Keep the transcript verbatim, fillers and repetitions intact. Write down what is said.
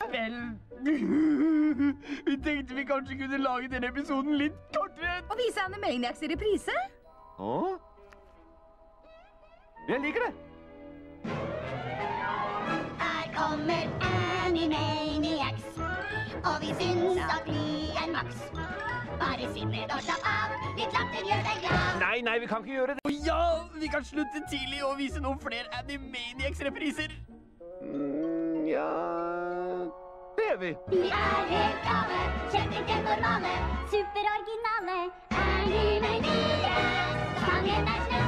Vel, vi tenkte vi kanskje kunne lage denne episoden litt kortere. Og vise Animaniacs i reprise? Åh? Jeg liker det. Her kommer Animaniacs, og vi syns at vi er maks. Bare sinnet og slapp av, litt latter gjør deg glad. Nei, nei, vi kan ikke gjøre det. Og ja, vi kan slutte tidlig og vise noen flere Animaniacs-repriser. Mm, ja... Det er vi. Vi er helt gale, kjent ikke normale, superoriginale. Animaniacs, fangen er snø.